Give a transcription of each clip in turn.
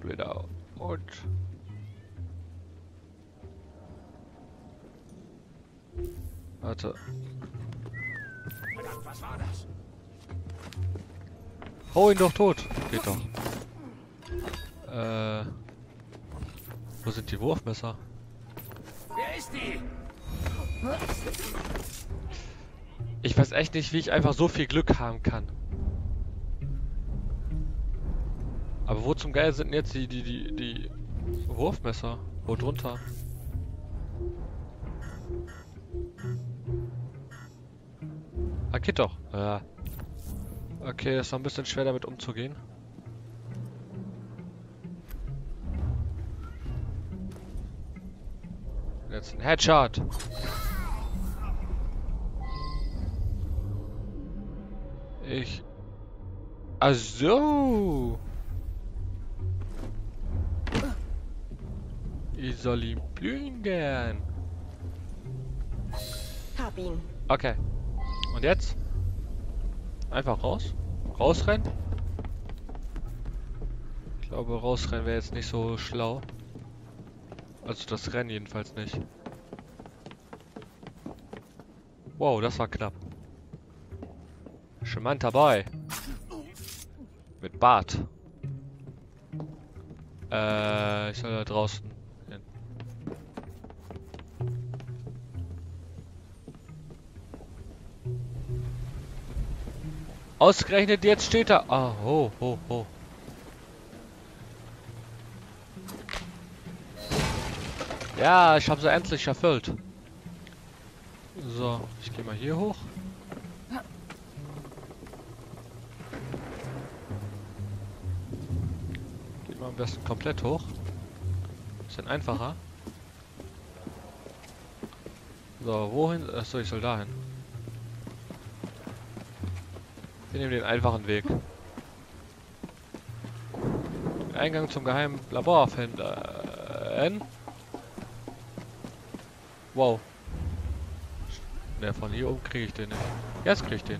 wieder. Und... Warte. Verdammt, was war das? Hau ihn doch tot. Geht doch. Wo sind die Wurfmesser? Wer ist die? Ich weiß echt nicht, wie ich einfach so viel Glück haben kann. Aber wo zum Geil sind denn jetzt die Wurfmesser? Wo drunter? Ah, geht doch. Ja. Okay, ist noch ein bisschen schwer damit umzugehen. Jetzt ein Headshot. Ach so. Ich soll ihn plündern. Hab ihn. Okay. Und jetzt? Einfach raus? Rausrennen? Ich glaube, rausrennen wäre jetzt nicht so schlau. Also das Rennen jedenfalls nicht. Wow, das war knapp. Charmanter Boy. Mit Bart. Ich soll da draußen hin. Ausgerechnet jetzt steht er. Ah, ho, ho, ho. Ja, ich habe sie endlich erfüllt. So, ich gehe mal hier hoch. Geht mal am besten komplett hoch. Bisschen einfacher. So, wohin? Achso, ich soll dahin. Wir nehmen den einfachen Weg. Den Eingang zum geheimen Labor finden. Wow. Ne, von hier oben kriege ich den nicht. Jetzt kriege ich den.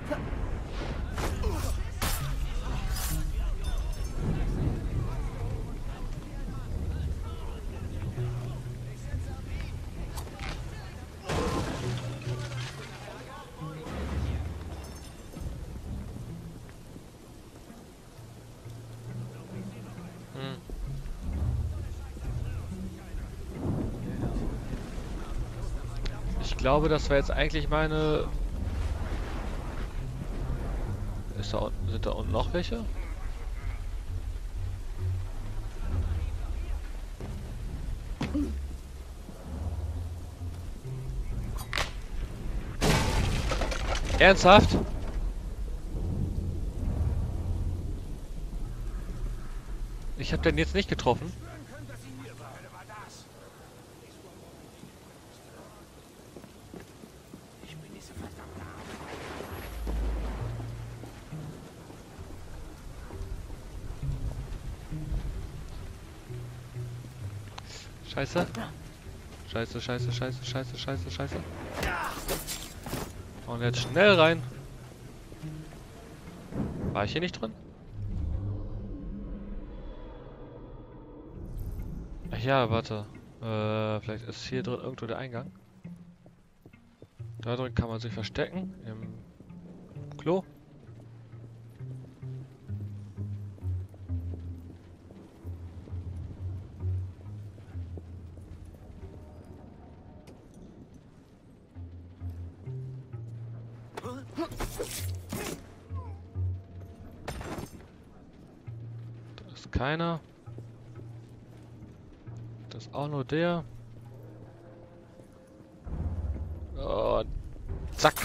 Ich glaube, das wäre jetzt eigentlich meine... Sind da unten noch welche? Ernsthaft? Ich habe den jetzt nicht getroffen. Scheiße. Scheiße, scheiße, scheiße, scheiße, scheiße, scheiße. Und jetzt schnell rein. War ich hier nicht drin? Ach ja, warte. Vielleicht ist hier drin irgendwo der Eingang. Da drin kann man sich verstecken. Im Klo. Da ist keiner. Das ist auch nur der. Und zack.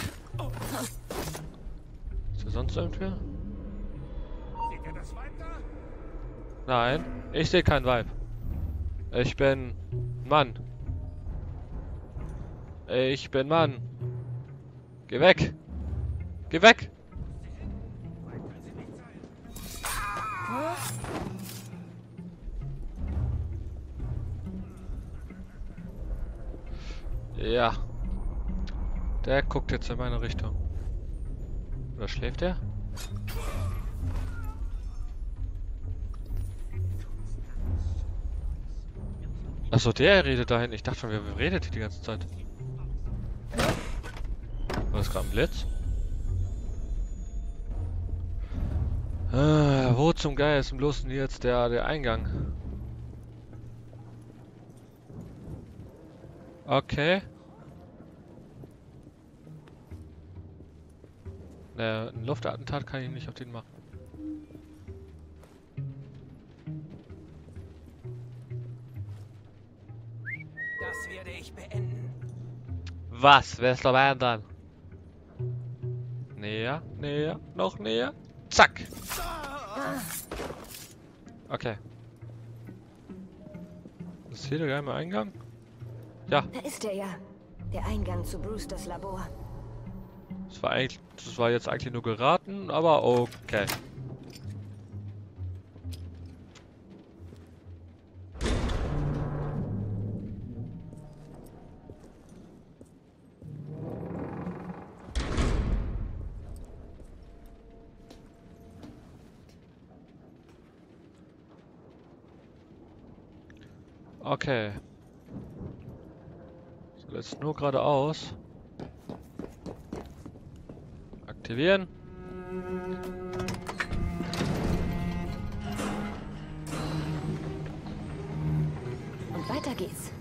Ist hier sonst irgendwer? Seht ihr das weiter? Nein, ich sehe kein Weib. Ich bin Mann. Ich bin Mann. Geh weg. Geh weg. Ja. Der guckt jetzt in meine Richtung. Oder schläft er? Achso, der redet da hinten. Ich dachte schon, wer redet hier die ganze Zeit? War das gerade ein Blitz? Wo zum Geier ist bloß denn jetzt der Eingang? Okay. Ein Luftattentat kann ich nicht auf den machen. Das werde ich beenden. Was? Wer ist dabei dann? Näher, näher, noch näher. Zack! Okay. Ist hier der geheime Eingang? Ja, Da ist er ja. Der Eingang zu Brewsters Labor. das war jetzt eigentlich nur geraten, aber okay. Okay. So, jetzt nur geradeaus. Aktivieren. Und weiter geht's.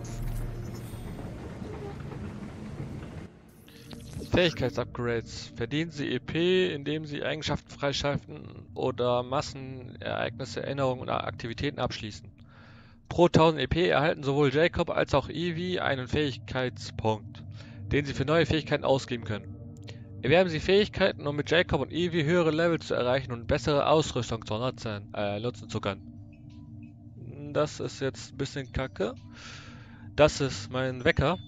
Fähigkeitsupgrades. Verdienen Sie EP, indem Sie Eigenschaften freischalten oder Massenereignisse, Erinnerungen oder Aktivitäten abschließen. Pro 1000 EP erhalten sowohl Jacob als auch Evie einen Fähigkeitspunkt, den Sie für neue Fähigkeiten ausgeben können. Erwerben Sie Fähigkeiten, um mit Jacob und Evie höhere Level zu erreichen und bessere Ausrüstung zu nutzen zu können. Das ist jetzt ein bisschen kacke. Das ist mein Wecker.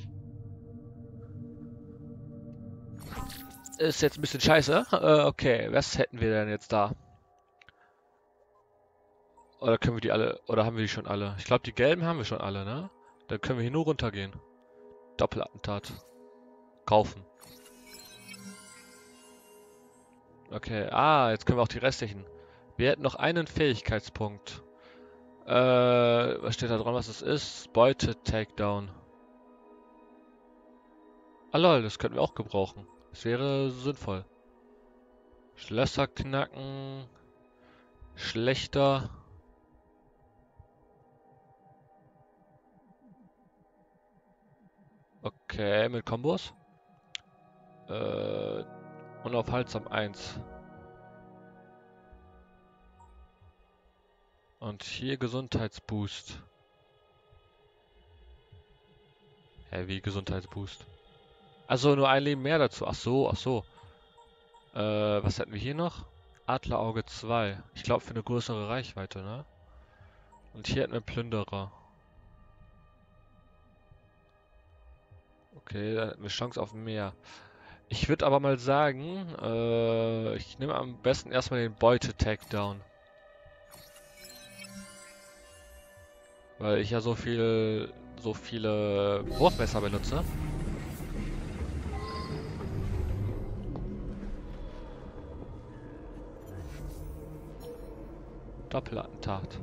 Ist jetzt ein bisschen scheiße. Okay, was hätten wir denn jetzt da? Oder können wir die alle, oder haben wir die schon alle? Ich glaube, die gelben haben wir schon alle, ne? Dann können wir hier nur runtergehen. Doppelattentat. Kaufen. Okay, jetzt können wir auch die restlichen. Wir hätten noch einen Fähigkeitspunkt. Was steht da dran, was es ist? Beute-Takedown. Ah lol, das könnten wir auch gebrauchen. Das wäre sinnvoll. Schlösser knacken. Schlechter. Okay, mit Kombos. Unaufhaltsam 1. Und hier Gesundheitsboost. Hä, wie Gesundheitsboost? Also nur ein Leben mehr dazu. Ach so, ach so. Was hätten wir hier noch? Adlerauge 2. Ich glaube für eine größere Reichweite, ne? Und hier hätten wir Plünderer. Okay, da hätten wir Chance auf mehr. Ich würde aber mal sagen, ich nehme am besten erstmal den Beute-Takedown. Weil ich ja so viele Wurfmesser benutze. Doppelattentat.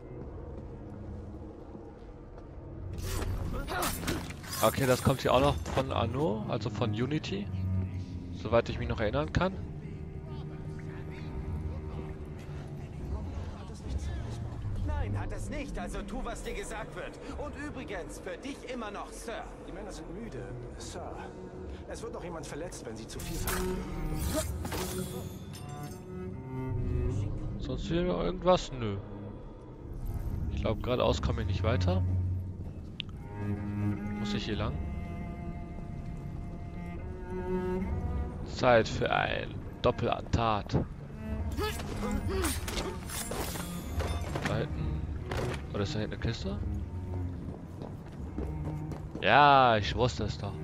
Okay, das kommt hier auch noch von Anno, also von Unity. Soweit ich mich noch erinnern kann. Nein, hat es nicht. Also tu, was dir gesagt wird. Und übrigens, für dich immer noch, Sir. Die Männer sind müde, Sir. Es wird noch jemand verletzt, wenn sie zu viel verlangen. Sonst hier noch irgendwas? Nö. Ich glaube, geradeaus komme ich nicht weiter. Muss ich hier lang? Zeit für ein Doppelattentat. Da hinten. Oder ist da hinten eine Kiste? Ja, ich wusste es doch.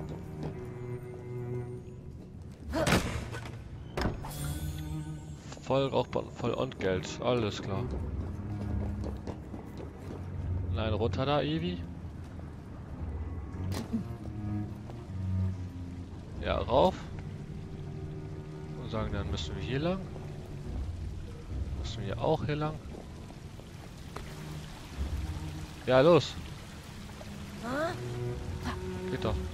Voll Rauchbahn, voll und Geld. Alles klar. Nein, runter da, Evie. Ja, rauf. Und sagen, dann müssen wir hier lang. Müssen wir auch hier lang. Ja, los. Geht doch.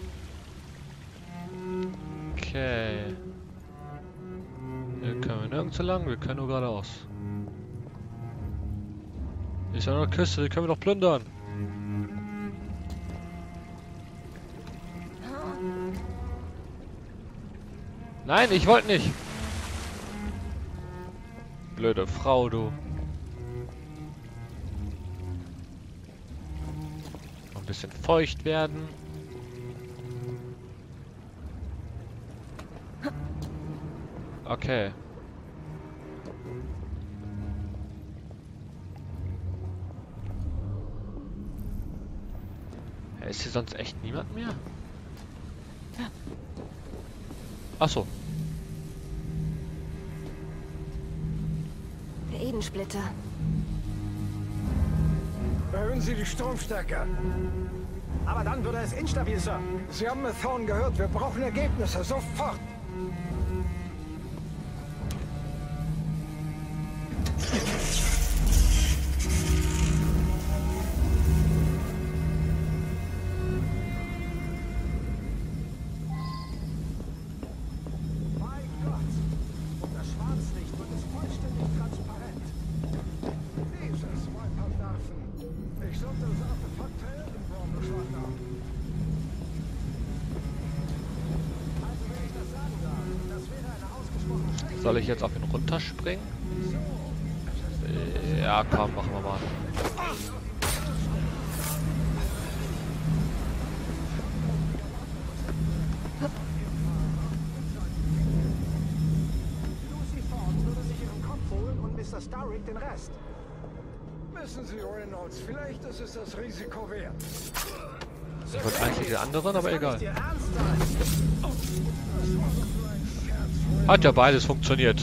Okay. Hier können wir nirgendwo lang, wir können nur geradeaus. Hier ist ja noch eine Küste, die können wir doch plündern. Nein, ich wollte nicht. Blöde Frau, du. Noch ein bisschen feucht werden. Okay. Ist hier sonst echt niemand mehr? Ach so. Der Edensplitter. Erhöhen Sie die Stromstärke. Aber dann würde es instabil, Sir. Sie haben Methorn gehört. Wir brauchen Ergebnisse. Sofort. Mein Gott. Und das Schwarzlicht wird es vollständig transparent. Dieses Wiper-Nerven. Ich sollte das Artefakt irgendwo beschlagen. Also, wenn ich das sagen darf, das wäre eine ausgesprochen schlechte... Soll ich jetzt auf ihn runterspringen? Ja, komm, machen wir mal. Lucy Ford würde sich ihren Kopf holen und Mr. Starrick den Rest. Wissen Sie, Reynolds, vielleicht ist es das Risiko wert. Ich wollte eigentlich den anderen, aber egal. Dir ernst sein? Hat ja beides funktioniert.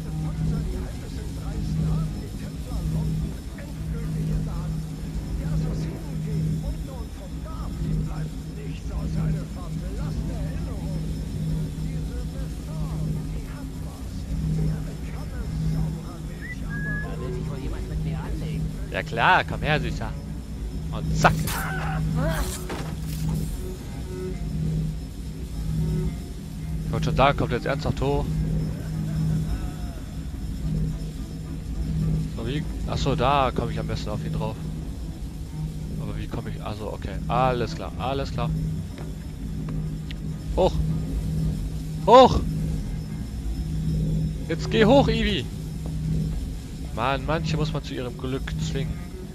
Ja klar, komm her, Süßer. Und zack. Ich wollte schon sagen, kommt jetzt ernsthaft hoch. So, wie? Achso, da komme ich am besten auf ihn drauf. Aber wie komme ich... Also, okay. Alles klar, alles klar. Hoch! Hoch! Jetzt geh hoch, Ivy! Mann, manche muss man zu ihrem Glück zwingen.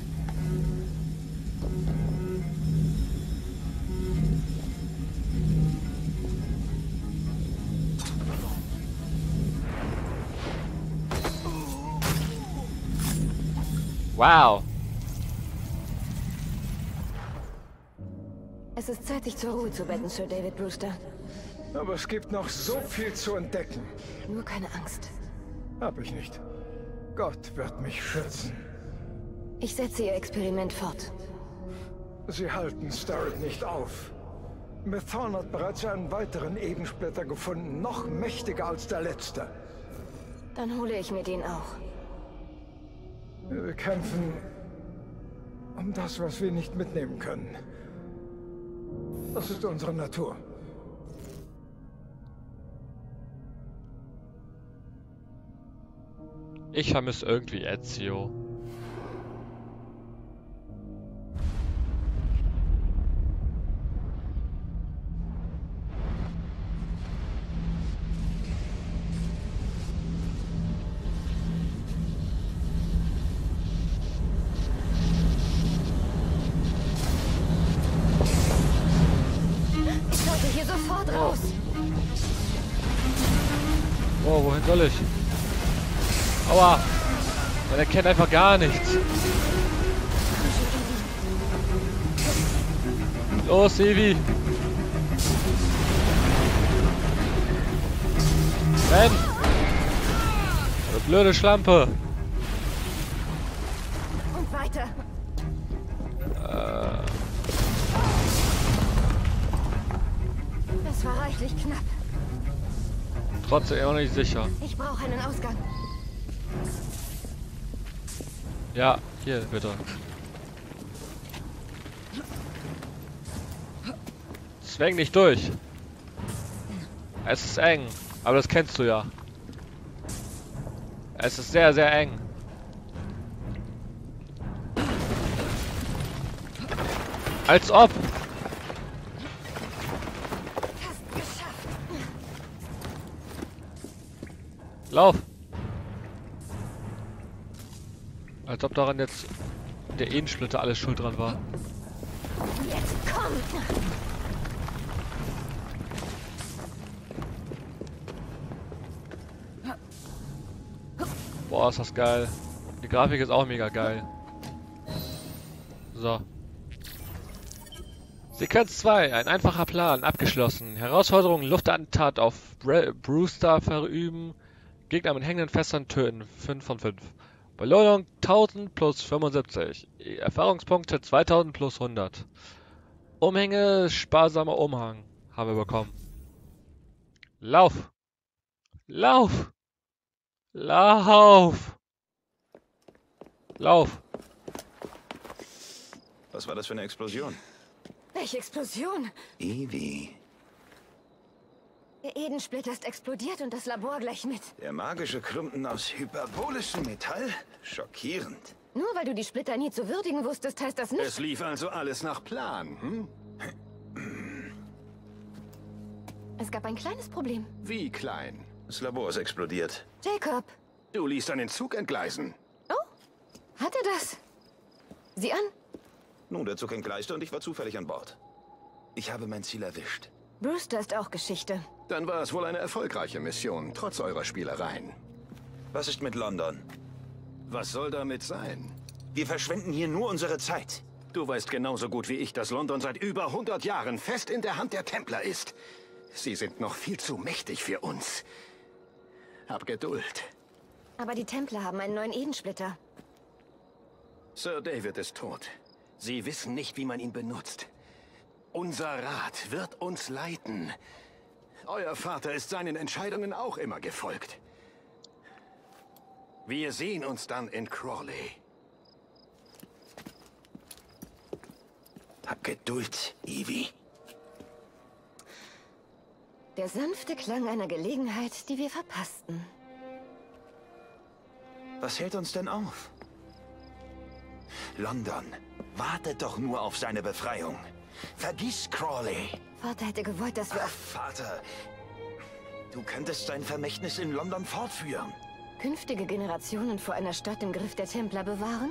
Wow! Es ist Zeit, sich zur Ruhe zu betten, Sir David Brewster. Aber es gibt noch so viel zu entdecken. Nur keine Angst. Hab ich nicht. Gott wird mich schützen. Ich setze Ihr Experiment fort. Sie halten Starrick nicht auf. Methorn hat bereits einen weiteren Edensplitter gefunden, noch mächtiger als der letzte. Dann hole ich mir den auch. Wir kämpfen um das, was wir nicht mitnehmen können. Das ist unsere Natur. Ich vermisse irgendwie Ezio. Ich sollte hier sofort raus. Oh, wohin soll ich? Aua! Man erkennt einfach gar nichts. Los, Evi! Renn! Du blöde Schlampe! Und weiter. Das war reichlich knapp. Trotzdem immer nicht sicher. Ich brauche einen Ausgang. Ja, hier bitte. Zwäng nicht durch. Es ist eng, aber das kennst du ja. Es ist sehr, sehr eng. Als ob. Lauf. Als ob daran jetzt der Edensplitter alles schuld dran war. Jetzt komm! Boah, ist das geil. Die Grafik ist auch mega geil. So. Sequenz 2. Ein einfacher Plan. Abgeschlossen. Herausforderung: Luftattentat auf Brewster verüben. Gegner mit hängenden Fässern töten. 5 von 5. Belohnung 1000 plus 75. Erfahrungspunkte 2000 plus 100. Umhänge, sparsamer Umhang. Haben wir bekommen. Lauf! Lauf! Lauf! Lauf! Was war das für eine Explosion? Welche Explosion? Evie. Der Edensplitter ist explodiert und das Labor gleich mit. Der magische Klumpen aus hyperbolischem Metall? Schockierend. Nur weil du die Splitter nie zu würdigen wusstest, heißt das nicht... Es lief also alles nach Plan, hm? Es gab ein kleines Problem. Wie klein? Das Labor ist explodiert. Jacob. Du ließt einen Zug entgleisen. Oh, hat er das? Sieh an. Nun, der Zug entgleiste und ich war zufällig an Bord. Ich habe mein Ziel erwischt. Brewster ist auch Geschichte. Dann war es wohl eine erfolgreiche Mission, trotz eurer Spielereien. Was ist mit London? Was soll damit sein? Wir verschwenden hier nur unsere Zeit. Du weißt genauso gut wie ich, dass London seit über 100 Jahren fest in der Hand der Templer ist. Sie sind noch viel zu mächtig für uns. Hab Geduld. Aber die Templer haben einen neuen Edensplitter. Sir David ist tot. Sie wissen nicht, wie man ihn benutzt. Unser Rat wird uns leiten. Euer Vater ist seinen Entscheidungen auch immer gefolgt. Wir sehen uns dann in Crawley. Hab Geduld, Evie. Der sanfte Klang einer Gelegenheit, die wir verpassten. Was hält uns denn auf? London, wartet doch nur auf seine Befreiung. Vergiss Crawley. Vater hätte gewollt, dass wir Ach, auf Vater, du könntest sein Vermächtnis in London fortführen. künftige Generationen vor einer Stadt im Griff der Templer bewahren?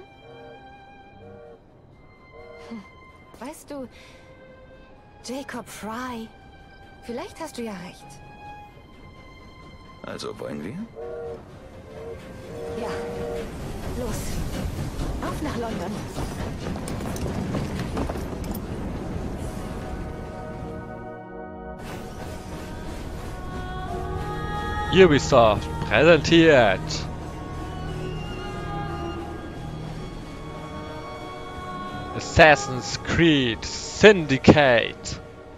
Weißt du, Jacob Fry, vielleicht hast du ja recht. Also wollen wir? Ja, los. Auf nach London. Ubisoft präsentiert Assassin's Creed Syndicate.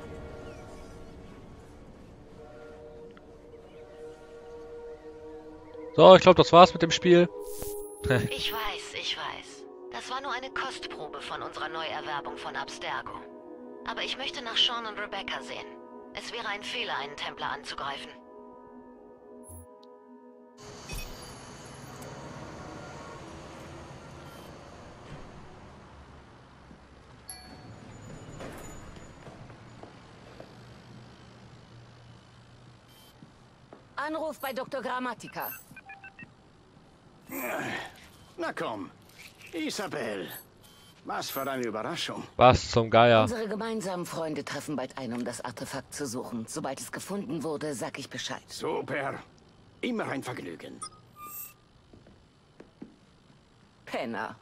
So, ich glaube, das war's mit dem Spiel. Ich weiß. Das war nur eine Kostprobe von unserer Neuerwerbung von Abstergo. Aber ich möchte nach Sean und Rebecca sehen. Es wäre ein Fehler, einen Templer anzugreifen. Anruf bei Dr. Grammatica. Na komm, Isabel. Was für eine Überraschung. Was zum Geier. Unsere gemeinsamen Freunde treffen bald ein, um das Artefakt zu suchen. Sobald es gefunden wurde, sag ich Bescheid. Super. Immer ein Vergnügen. Penner.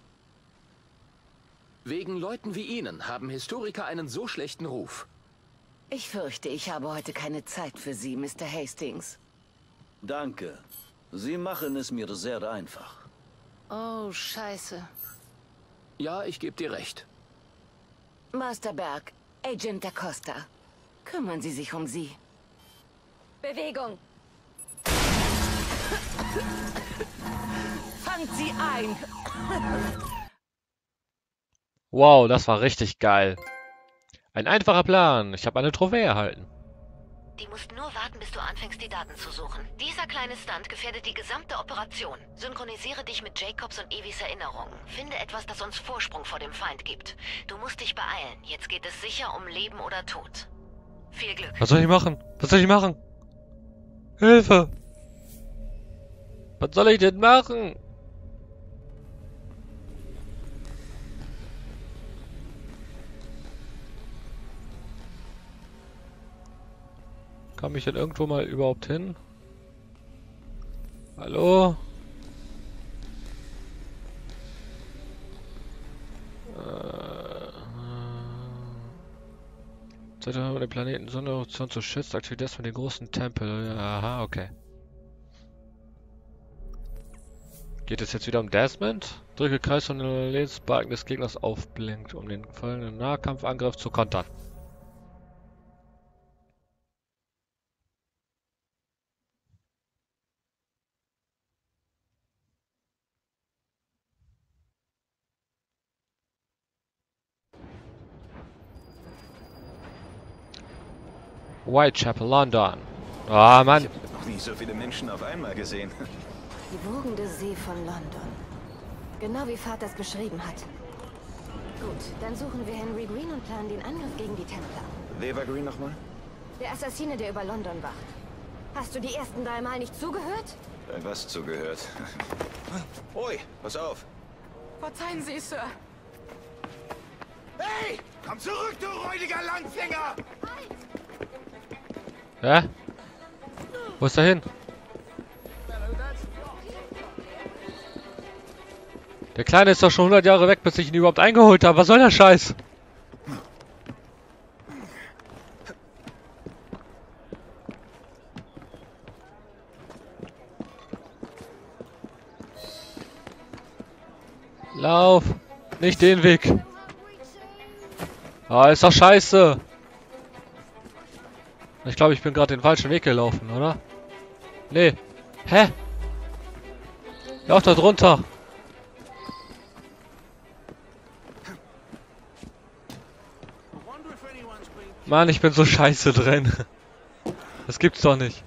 Wegen Leuten wie Ihnen haben Historiker einen so schlechten Ruf. Ich fürchte, ich habe heute keine Zeit für Sie, Mr. Hastings. Danke. Sie machen es mir sehr einfach. Oh, scheiße. Ja, ich gebe dir recht. Master Berg, Agent da Costa. Kümmern Sie sich um sie. Bewegung! Fangt sie ein! Wow, das war richtig geil. Ein einfacher Plan. Ich habe eine Trophäe erhalten. Die musst nur warten, bis du anfängst, die Daten zu suchen. Dieser kleine Stunt gefährdet die gesamte Operation. Synchronisiere dich mit Jacobs und Evis Erinnerungen. Finde etwas, das uns Vorsprung vor dem Feind gibt. Du musst dich beeilen. Jetzt geht es sicher um Leben oder Tod. Viel Glück. Was soll ich machen? Was soll ich machen? Hilfe! Was soll ich denn machen? Komme ich denn irgendwo mal überhaupt hin? Hallo? Um den Planeten Sonneroration zu schützen, aktiviert erstmal den großen Tempel. Aha, okay. Geht es jetzt wieder um Desmond? Drücke Kreis und der Lebensbalken des Gegners aufblinkt, um den folgenden Nahkampfangriff zu kontern. Whitechapel, London. Ah, Mann. Ich habe noch nie so viele Menschen auf einmal gesehen. Die wogende See von London. Genau wie Vater es beschrieben hat. Gut, dann suchen wir Henry Green und planen den Angriff gegen die Templer. Wer war Green nochmal? Der Assassine, der über London wacht. Hast du die ersten 3 Mal nicht zugehört? Was zugehört? Ui, pass auf. Verzeihen Sie, Sir. Hey! Komm zurück, du räudiger Landfinger! Hä? Wo ist er hin? Der Kleine ist doch schon 100 Jahre weg, bis ich ihn überhaupt eingeholt habe. Was soll der Scheiß? Lauf! Nicht den Weg! Ah, ist doch scheiße! Ich glaube, ich bin gerade den falschen Weg gelaufen, oder? Nee. Hä? Lauf da drunter. Mann, ich bin so scheiße drin. Das gibt's doch nicht.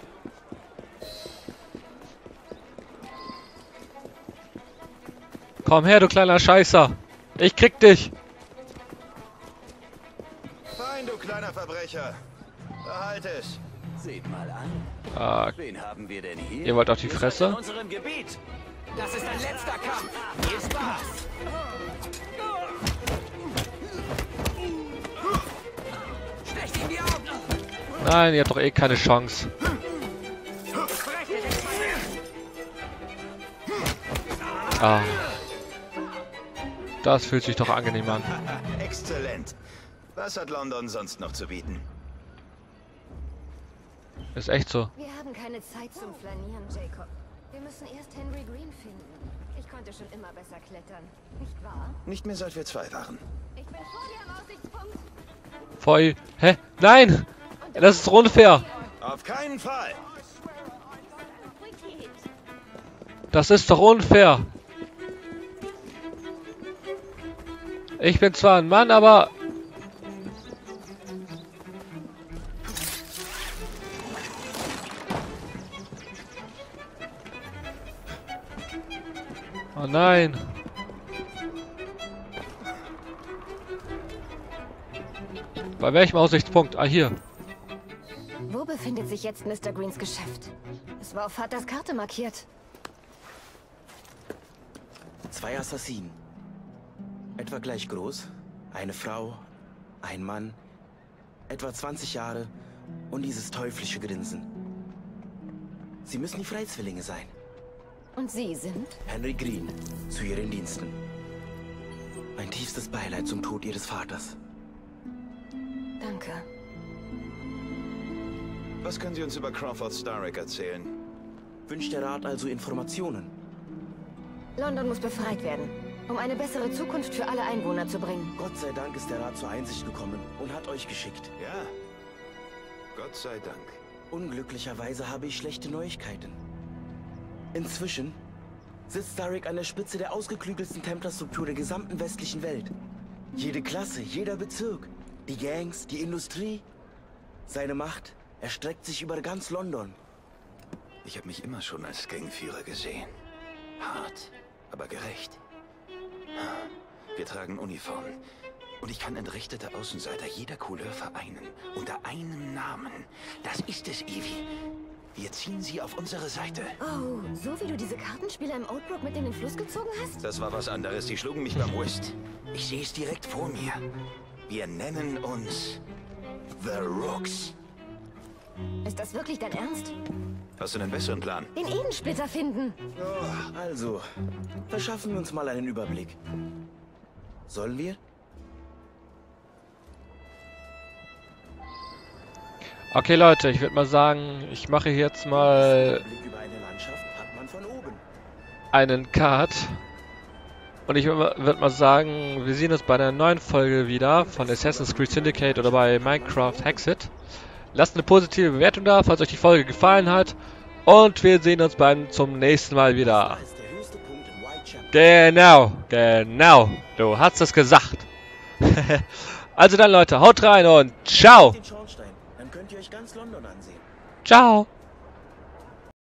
Komm her, du kleiner Scheißer. Ich krieg dich. Fein, du kleiner Verbrecher. Behalt es. Seht mal an. Ah, Wen haben wir denn hier? ihr wollt auf die Fresse? In unserem Gebiet. Das ist ein letzter Kampf. Viel Spaß. Stecht in die Augen. Nein, ihr habt doch eh keine Chance. Ah. Das fühlt sich doch angenehm an. Exzellent. Was hat London sonst noch zu bieten? Ist echt so. Wir haben keine Zeit zum Flanieren, Jacob. Wir müssen erst Henry Green finden. Ich konnte schon immer besser klettern, nicht wahr? Nicht mehr, seit wir 2 waren. Ich bin vor dir am Aussichtspunkt. Voll. Hä? Nein! Das ist unfair. Auf keinen Fall. Das ist doch unfair. Ich bin zwar ein Mann, aber... Oh nein. Bei welchem Aussichtspunkt? Ah, hier. Wo befindet sich jetzt Mr. Greens Geschäft? Es war auf Vaters Karte markiert. 2 Assassinen. Etwa gleich groß. Eine Frau, ein Mann, etwa 20 Jahre und dieses teuflische Grinsen. Sie müssen die Freizwillinge sein. Und Sie sind? Henry Green, zu Ihren Diensten. Mein tiefstes Beileid zum Tod Ihres Vaters. Danke. Was können Sie uns über Crawford Starrick erzählen? Wünscht der Rat also Informationen? London muss befreit werden, um eine bessere Zukunft für alle Einwohner zu bringen. Gott sei Dank ist der Rat zur Einsicht gekommen und hat euch geschickt. Ja, Gott sei Dank. Unglücklicherweise habe ich schlechte Neuigkeiten. Inzwischen sitzt Starrick an der Spitze der ausgeklügelsten Templerstruktur der gesamten westlichen Welt. Jede Klasse, jeder Bezirk, Die Gangs, die Industrie. Seine Macht erstreckt sich über ganz London. Ich habe mich immer schon als Gangführer gesehen. Hart, aber gerecht. Wir tragen Uniformen. Und ich kann entrechtete Außenseiter jeder Couleur vereinen. Unter einem Namen. Das ist es, Evie. Wir ziehen sie auf unsere Seite. Oh, so wie du diese Kartenspieler im Outbrook mit in den Fluss gezogen hast? Das war was anderes. Die schlugen mich beim Whist. Ich sehe es direkt vor mir. Wir nennen uns The Rooks. Ist das wirklich dein Ernst? Hast du einen besseren Plan? Den Edensplitter finden. Oh, also, verschaffen wir uns mal einen Überblick. Sollen wir? Okay, Leute, ich würde mal sagen, ich mache jetzt mal einen Cut. Und ich würde mal sagen, wir sehen uns bei einer neuen Folge wieder von Assassin's Creed Syndicate oder bei Minecraft Hexit. Lasst eine positive Bewertung da, falls euch die Folge gefallen hat. Und wir sehen uns zum nächsten Mal wieder. Genau, du hast es gesagt. Also dann, Leute, haut rein und ciao. Dann könnt ihr euch ganz London ansehen. Ciao.